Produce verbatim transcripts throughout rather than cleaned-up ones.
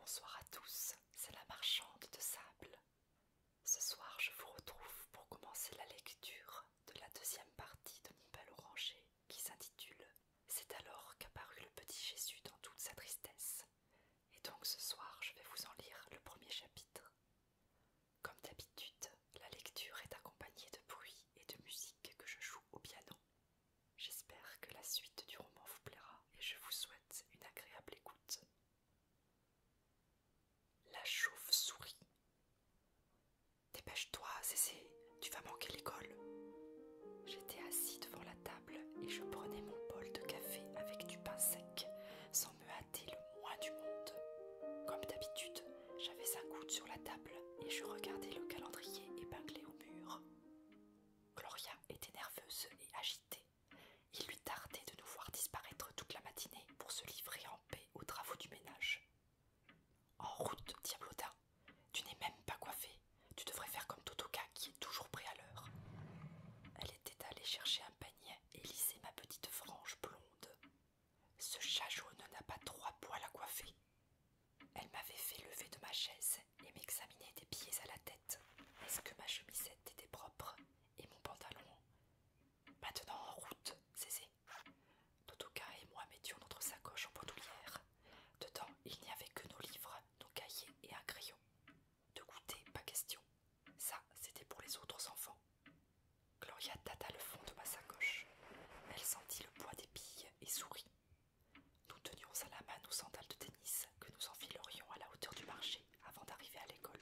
Bonsoir à tous, c'est la marchande de sable. Ce soir, je vous retrouve pour commencer la lecture de la deuxième partie de mon bel oranger qui s'intitule C'est alors qu'apparut le petit Jésus dans toute sa tristesse. Et donc ce soir, je vais vous en lire le premier chapitre. Comme d'habitude, la lecture est accompagnée de bruit et de musique que je joue au piano. J'espère que la suite du roman vous plaira et je vous souhaite une agréable écoute. La chauve-souris. Dépêche-toi, Cécé, tu vas manquer l'école. J'étais assis devant la table et je prenais mon bol de café avec du pain sec, sans me hâter le moins du monde. Comme d'habitude, j'avais un coude sur la table et je regardais le calendrier épinglé au mur. Gloria était nerveuse et agitée. Il lui tardait de nous voir disparaître toute la matinée pour se livrer en paix aux travaux du ménage. En route, diablotin, tu n'es même pas coiffée. Tu devrais faire comme Totoka qui est toujours prêt à l'heure. Elle était allée chercher un peigne et lissait ma petite frange blonde. Ce chat jaune n'a pas trois poils à coiffer. Elle m'avait fait lever de ma chaise et m'examiner des pieds à la tête. Est-ce que ma chemisette était propre et mon pantalon? Maintenant en route, Cécé. Totoka et moi mettions notre sacoche en bandoulière. Dedans, il n'y avait que nos livres, nos cahiers et un crayon. De goûter, pas question. Ça, c'était pour les autres enfants. Gloria tâta le fond de ma sacoche. Elle sentit le poids des billes et sourit. Nous tenions à la main nos sandales de tennis que nous enfilerions à la hauteur du marché avant d'arriver à l'école.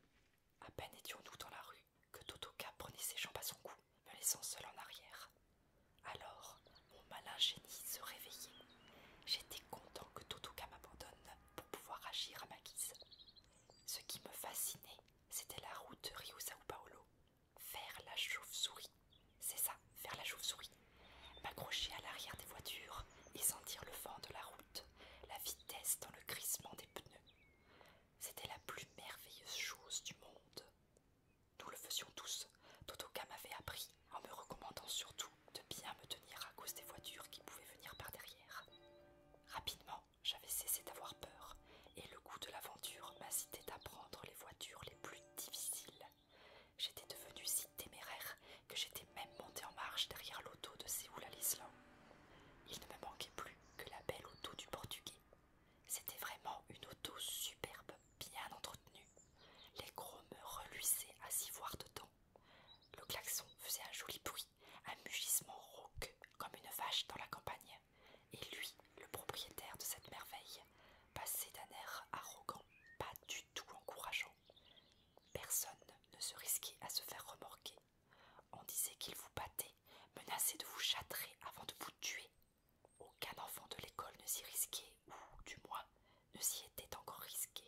À peine étions-nous dans la rue que Totoka prenait ses jambes à son cou, me laissant seule en arrière. Alors, mon malin génie se réveillait. J'étais content que Totoka m'abandonne pour pouvoir agir à ma guise. Ce qui me fascinait, c'était la route de Rio Sao Paulo. Faire la chauve-souris. C'est ça, faire la chauve-souris. M'accrocher à l'arrière des voitures et sentir le vent de la route, la vitesse dans le crissement des pneus. C'était la plus merveilleuse chose du monde. Nous le faisions tous. Totoka m'avait appris, en me recommandant surtout de bien me tenir à cause des voitures qui pouvaient venir par derrière. Rapidement, j'avais cessé d'avoir peur, et le goût de l'aventure m'incitait à prendre les voitures les plus difficiles. J'étais devenue si téméraire que j'étais même montée en marche derrière l'auto de Séoul à l'Islande. Il ne me manquait plus que la belle auto du Portugais. C'était vraiment une auto superbe, bien entretenue. Les gros me reluisaient à s'y voir dedans. Le klaxon faisait un joli bruit, un mugissement rauque comme une vache dans la campagne. Et lui, le propriétaire de cette merveille, passait d'un air arrogant, pas du tout encourageant. Personne ne se risquait à se faire remorquer. On disait qu'il vous battait, menaçait de vous châtrer avant de vous tuer. Aucun enfant de l'école ne s'y risquait, ou du moins ne s'y était encore risqué.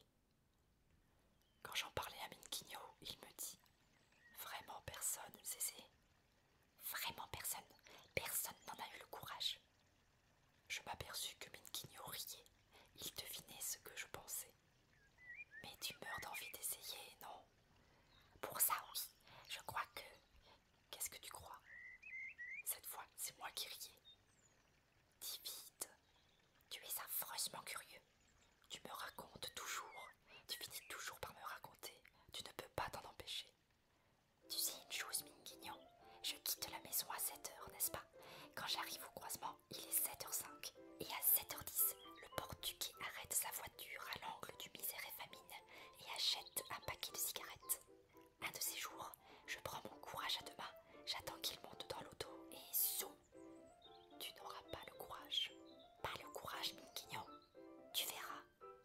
Quand j'en parlais à Minquinho, il me dit « Vraiment personne, Cécé ?»« Vraiment personne, personne n'en a eu le courage. » Je m'aperçus que Minquinho riait. Il devinait ce que je pensais. « Mais tu meurs d'envie d'essayer, non ?»« Pour ça, oui, je crois que... » « Qu'est-ce que tu crois ?» Cette fois, c'est moi qui riais. « Dis vite, tu es affreusement curieux. Tu me racontes toujours, tu finis toujours par me raconter. Tu ne peux pas t'en empêcher. » Tu sais une chose, Minguignon, je quitte la maison à sept heures, n'est-ce pas? Quand j'arrive au croisement, il est sept heures cinq. Et à sept heures dix, le portugais arrête sa voiture à l'angle du Misère et Famine et achète un paquet de cigarettes. Un de ces jours, je prends mon courage à deux mains, j'attends qu'il monte dans l'auto et zoom. Tu n'auras pas le courage. Pas le courage, Minguignon. Tu verras.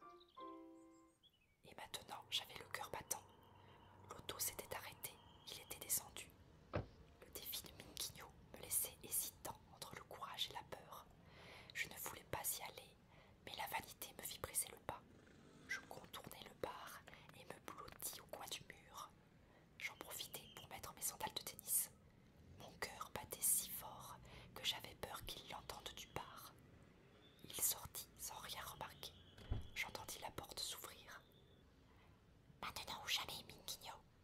Et maintenant, j'avais le cœur battant. L'auto s'était arrêtée, il était descendu. Le défi de Minquinho me laissait hésitant entre le courage et la peur. Je ne voulais pas y aller, mais la vanité me fit presser le pas. Je contournai le bar et me blottis au coin du mur. J'en profitai pour mettre mes sandales de tennis. Mon cœur battait si fort que j'avais peur qu'il l'entende du bar. Il sortit sans rien remarquer. J'entendis la porte s'ouvrir. « Maintenant ou jamais, Minquinho ?»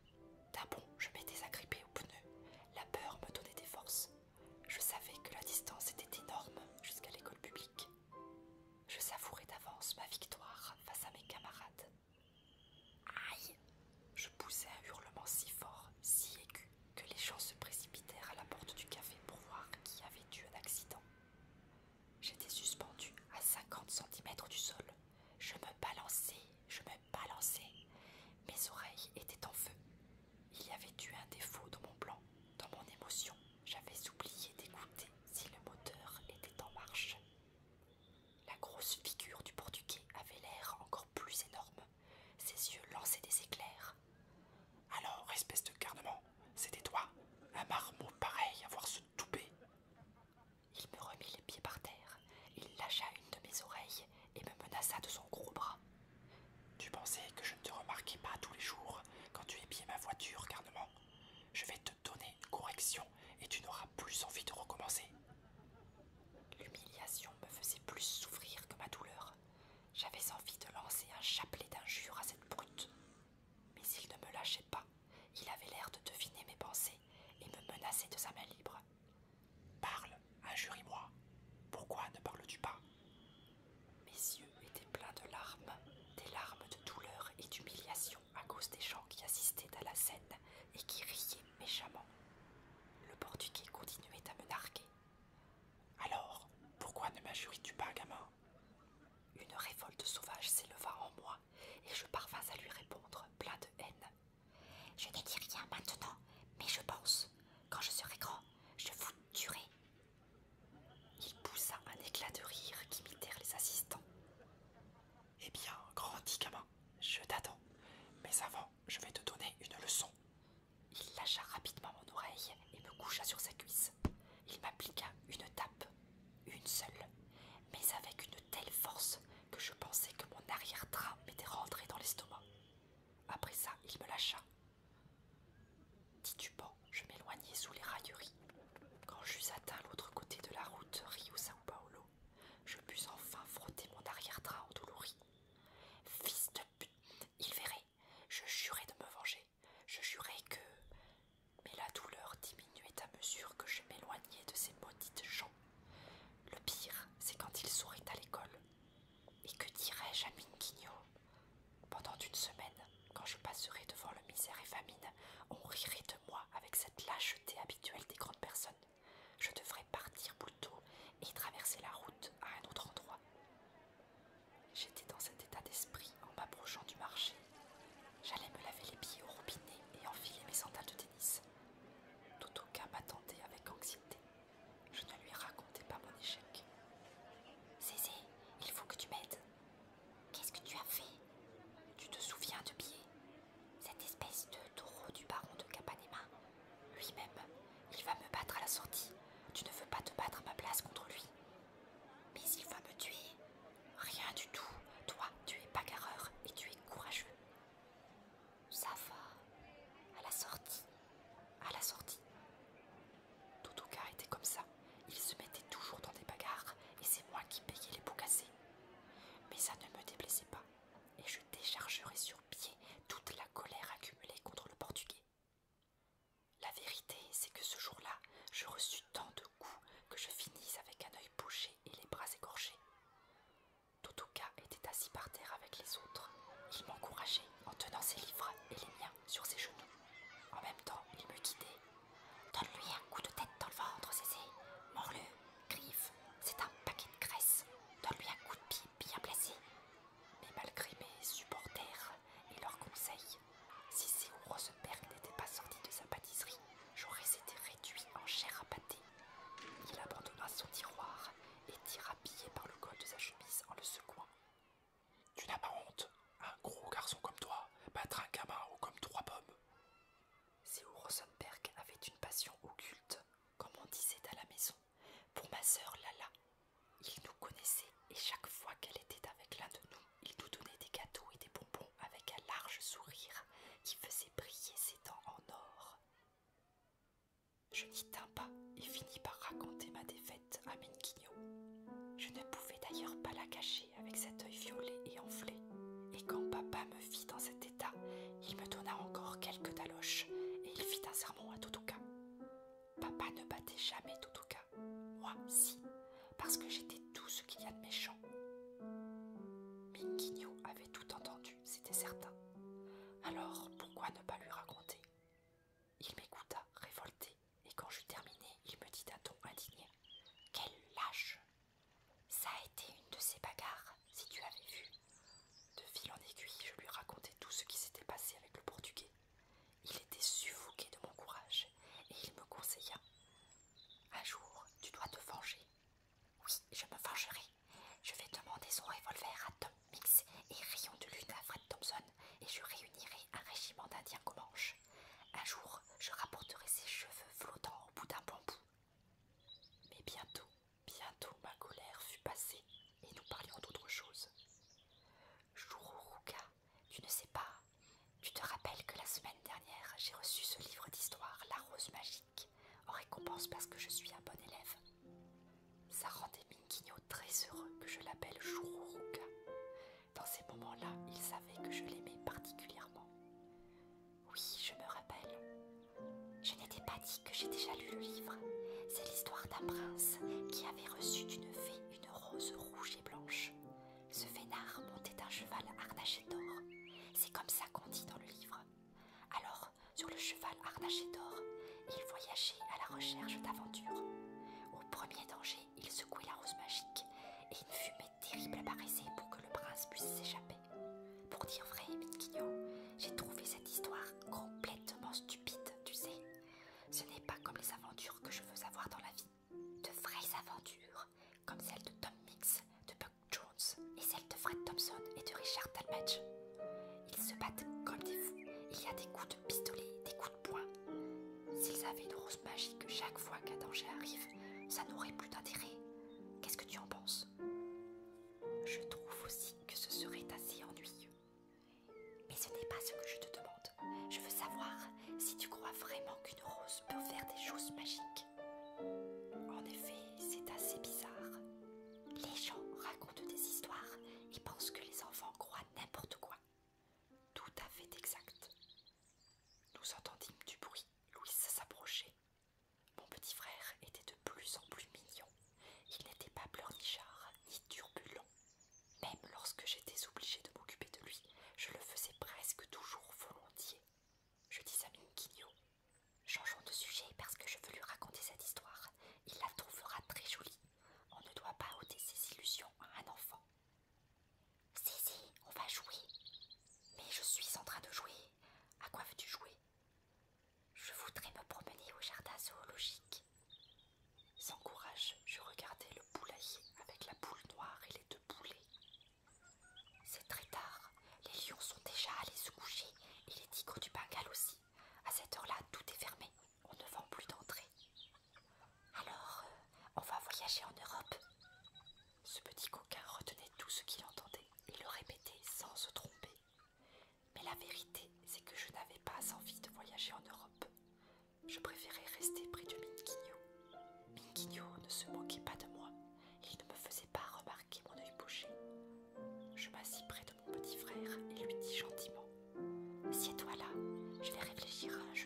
marmot pareil à voir se touper. Il me remit les pieds par terre, il lâcha une de mes oreilles et me menaça de son gros bras. Tu pensais que je ne te remarquais pas tous les jours quand tu épiais ma voiture, Garnement. Je vais te donner une correction et tu n'auras plus envie de recommencer. L'humiliation me faisait plus souffrir que ma douleur. J'avais envie de lancer un chapelet d'injures à cette brute. Mais il ne me lâchait pas. Il avait l'air de deviner mes pensées et me menaçait de sa main libre. Parle, injurie-moi. Pourquoi ne parles-tu pas? Mes yeux étaient pleins de larmes, des larmes de douleur et d'humiliation à cause des gens qui assistaient à la scène et qui riaient méchamment. Le Portugais continuait à me narguer. Alors, pourquoi ne m'injuries-tu pas, gamin? Une révolte sauvage s'éleva en moi et je parvins à lui répondre, plein de haine. Je ne dis rien maintenant, mais je pense, quand je serai grand, je vous tuerai. Il poussa un éclat de rire qu'imitèrent les assistants. Eh bien, grandis, gamin, je t'attends. Mais avant, je vais te donner une leçon. Il lâcha rapidement mon oreille et me coucha sur sa cuisse. Il m'appliqua une tape, une seule, mais avec une telle force que je pensais que mon arrière-train m'était rentré dans l'estomac. Après ça, il me lâcha. Titubant, je m'éloignai sous les railleries. Quand j'eus atteint l'autre côté de la route Rio-Sao Paulo, je pus enfin frotter mon arrière-train endolori. Fils de pute, il verrait. Je jurai de me venger. Je jurai que... Mais la douleur diminuait à mesure que je m'éloignais de ces maudites gens. Le pire, c'est quand ils sauraient à l'école. Et que dirais-je à Minguinho? Pendant une semaine, quand je passerai devant le Misère et Famine, on rirait de moi avec cette lâcheté habituelle des grandes personnes. Je devrais partir plus tôt et traverser la route à un autre endroit. J'étais dans cet état d'esprit en m'approchant du marché. J'allais me laver les pieds au robinet et enfiler mes sandales de tennis. Totoka m'attendait avec anxiété. Je ne lui racontais pas mon échec. Zézé, il faut que tu m'aides. Qu'est-ce que tu as fait? Tu te souviens de Bié? Cette espèce de taureau du baron de Capanema. Lui-même, il va me battre à la sortie. Tu ne veux pas te battre à ma place contre lui? Mais il va me tuer. Rien du tout. Toi, tu es bagarreur et tu es courageux. Ça va. À la sortie. À la sortie. Totoka était comme ça. Il se mettait toujours dans des bagarres et c'est moi qui payais les pots cassés. Mais ça ne me déplaisait pas et je déchargerais sur pied toute la colère accumulée contre le Portugais. La vérité, c'est que ce jour-là, je reçus tant de coups que je finisse avec un œil bouché et les bras écorchés. Totoka était assis par terre avec les autres. Il m'encourageait en tenant ses livres et les miens sur ses genoux. En même temps, il me guidait. Donne-lui un coup de tête dans le ventre, Zézé. Mords-le, griffe, c'est un paquet de graisse. Donne-lui un coup de pied bien placé. Mais malgré mes supporters et leurs conseils, si Zéo Rosenberg n'était pas sorti de sa pâtisserie, j'aurais été réduit en chair à pâté. Il abandonna son tiroir et tira Bié par le col de sa chemise en le secouant. Tu n'as pas honte, un gros garçon comme toi, battre un gamin haut comme trois pommes. Zéo Rosenberg avait une passion occulte, comme on disait à la maison, pour ma sœur Lala. Il nous connaissait et chaque fois qu'elle était avec l'un de nous, il nous donnait des gâteaux et des bonbons avec un large sourire qui faisait briller ses dents en or. Je n'y tins pas et finis par raconter ma défaite à Minguinho. Je ne pouvais d'ailleurs pas la cacher avec cet œil violet et enflé. Et quand papa me vit dans cet état, il me donna encore quelques taloches et il fit un sermon à Totoka. Papa ne battait jamais Totoka. Moi, si, parce que j'étais tout ce qu'il y a de méchant. Minguinho avait tout entendu, c'était certain. Alors, pourquoi ne pas lui raconter? Il m'écouta, révolté, et quand j'eus terminé, il me dit d'un ton indigné. Quel lâche! Ça a été une de ces bagarres, si tu avais vu. De fil en aiguille, je lui racontai tout ce qui s'était passé avec le Portugais. Il était suffoqué de mon courage, et il me conseilla. Un jour, tu dois te venger. Oui, je me vengerai. Je vais demander son revolver à Tom Mix et Rayon de Lune à Fred Thompson, et je réunirai un régiment d'Indiens commandos. j'ai reçu ce livre d'histoire, La Rose Magique, en récompense parce que je suis un bon élève. Ça rendait Minquinho très heureux que je l'appelle Chururuka. Dans ces moments-là, il savait que je l'aimais particulièrement. Oui, je me rappelle. Je n'étais pas dit que j'ai déjà lu le livre. C'est l'histoire d'un prince qui avait reçu d'une fée une rose rouge et blanche. Ce vénard montait d'un cheval harnaché d'or. C'est comme ça qu'on dit dans le livre. Alors, sur le cheval harnaché d'or, il voyageait à la recherche d'aventures. Au premier danger, il secouait la rose magique et une fumée terrible apparaissait pour que le prince puisse s'échapper. Pour dire vrai, Minquinho, j'ai trouvé cette histoire complètement stupide, tu sais. Ce n'est pas comme les aventures que je veux avoir dans la vie. De vraies aventures, comme celle de Tom Mix, de Buck Jones et celle de Fred Thompson et de Richard Talmadge. Ils se battent comme des fous. Il y a des coups de pistolet, des coups de poing. S'ils avaient une rose magique chaque fois qu'un danger arrive, ça n'aurait plus d'intérêt. Qu'est-ce que tu en penses? Je trouve aussi que ce serait assez ennuyeux. Mais ce n'est pas ce que je te demande. Je veux savoir si tu crois vraiment qu'une rose peut faire des choses magiques. En effet, c'est assez bizarre. Les gens racontent des histoires et pensent que les enfants croient n'importe quoi. Tout à fait exact. Nous entendîmes du bruit. Louis s'approchait. Mon petit frère était de plus en plus mignon. Il n'était pas pleurnichard ni turbulent. Même lorsque j'étais obligée de m'occuper de lui, je le faisais presque toujours volontiers. Je dis à Minquinho, changeons de sujet parce que je veux lui raconter cette histoire. Il la trouvera très jolie. On ne doit pas ôter ses illusions à un enfant. Si, si, on va jouer. Mais je suis en train de jouer. À quoi veux-tu jouer? Je voudrais me promener au jardin zoologique. Sans courage, je regardais le poulailler avec la poule noire et les deux poulets. C'est très tard, les lions sont déjà allés se coucher et les tigres du Bengale aussi. À cette heure-là, tout est fermé, on ne vend plus d'entrée. Alors, euh, on va voyager en Europe. Ce petit coquin retenait tout ce qu'il entendait et le répétait sans se tromper. Mais la vérité, c'est que je n'avais pas envie de voyager en Europe. Je préférais rester près de Minquinho. Minquinho ne se moquait pas de moi. Il ne me faisait pas remarquer mon œil poché. Je m'assis près de mon petit frère et lui dis gentiment « Assieds-toi là, je vais réfléchir à un jeu. »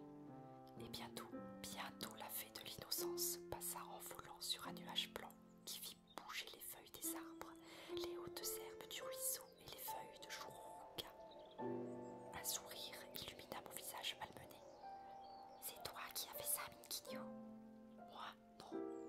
Et bientôt, bientôt la fée de l'innocence passa en volant sur un nuage blanc qui fit bouger les feuilles des arbres, les hautes herbes du ruisseau et les feuilles de Chururuka. Un sourire illumina mon visage malmené. « C'est toi qui as fait ça, Minquinho ?»« Moi, non. »«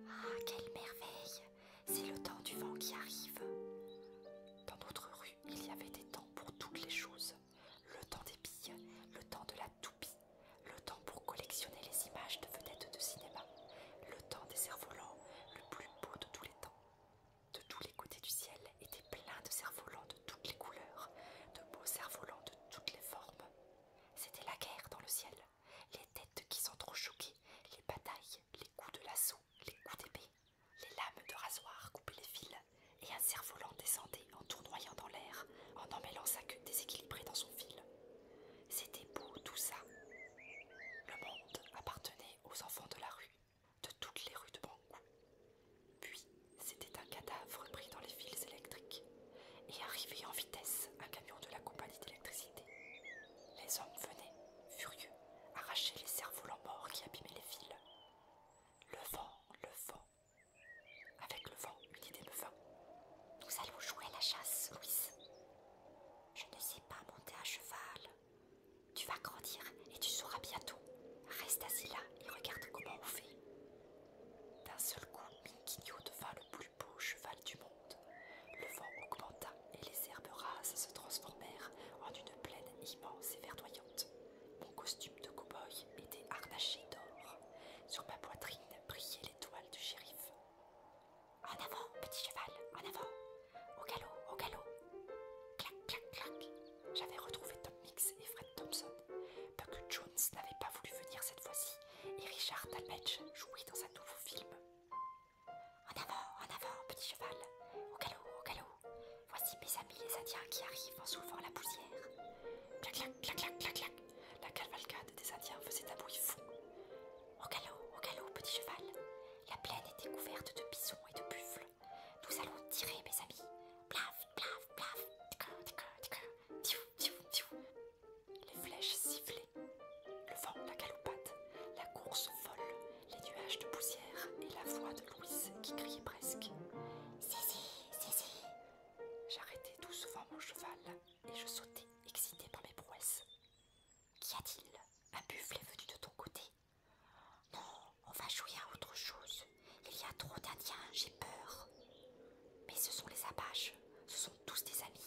Ah, quelle merveille! C'est le temps du vent qui arrive. » Dans notre rue, il y avait des temps pour toutes les choses. Le temps des billes, le temps de la toupie, le temps pour collectionner les images de vedettes de cinéma, le temps des cerfs-volants, le plus beau de tous les temps. De tous les côtés du ciel étaient pleins de cerfs-volants de toutes les couleurs, de beaux cerfs-volants de toutes les formes. C'était la guerre dans le ciel, les têtes qui s'entrechoquaient, les batailles, les coups de lasso, les coups d'épée, les lames de rasoir coupaient les fils, et un cerf-volant descendait en tournoyant dans l'air, en emmêlant sa queue déséquilibrée dans son fil. C'était beau tout ça. Le monde appartenait aux enfants de la rue, de toutes les rues de Bangou. Puis, c'était un cadavre pris dans les fils électriques, et arrivé en vitesse un camion de la compagnie d'électricité. Les hommes venaient, furieux, arracher les cerfs-volants morts qui abîmaient les fils. Le vent, le vent. Avec le vent, une idée me vint. Nous allons jouer à la chasse, Louise. Je ne sais pas monter à cheval. Tu vas grandir et tu sauras bientôt. Reste assis là et regarde comment on fait. D'un seul coup, Minquinho devint le plus beau cheval du monde. Le vent augmenta et les herbes rases se transformèrent en une plaine immense et verdoyante. Mon costume de cow-boy était harnaché d'or. Sur ma poitrine brillaient l'étoile du shérif. En avant, petit cheval, en avant. Au galop, au galop. Clac, clac, clac. J'avais retrouvé Tom Mix et Fred Thompson. Buck Jones n'avait pas voulu venir cette fois-ci et Richard Talmadge jouait dans un nouveau film. En avant, en avant, petit cheval. Au galop, au galop. Voici mes amis les Indiens qui arrivent en soulevant la poussière. Clac, clac, clac, clac, clac, clac. La embuscade des Indiens faisait un bruit fou. Au galop, au galop, petit cheval. La plaine était couverte de bisons et de buffles. Nous allons tirer, mes amis. Plaf, plaf, plaf. Tiou, tiou, tiou. Les flèches sifflaient. Le vent, la galopade, la course folle, les nuages de poussière et la voix de Louise qui criait presque. Zizi, zizi. J'arrêtai doucement mon cheval et je sautai, excité par mes prouesses. Qu'y a-t-il? Un buffle est venu de ton côté? Non, on va jouer à autre chose. Il y a trop d'Indiens, j'ai peur. Mais ce sont les Apaches, ce sont tous des amis.